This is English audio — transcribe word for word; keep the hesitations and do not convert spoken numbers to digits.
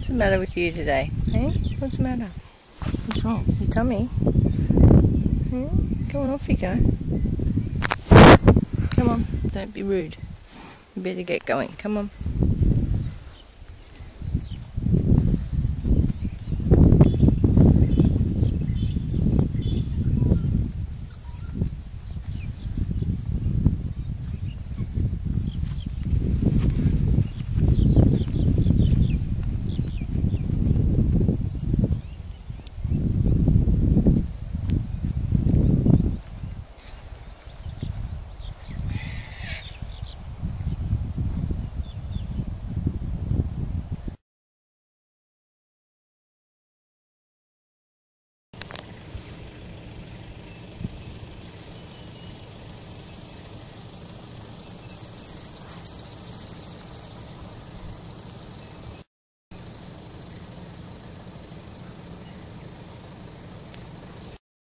What's the matter with you today? Hey? What's the matter? What's wrong? Your tummy? Hmm? Come on, off you go. Come on, don't be rude. You better get going. Come on.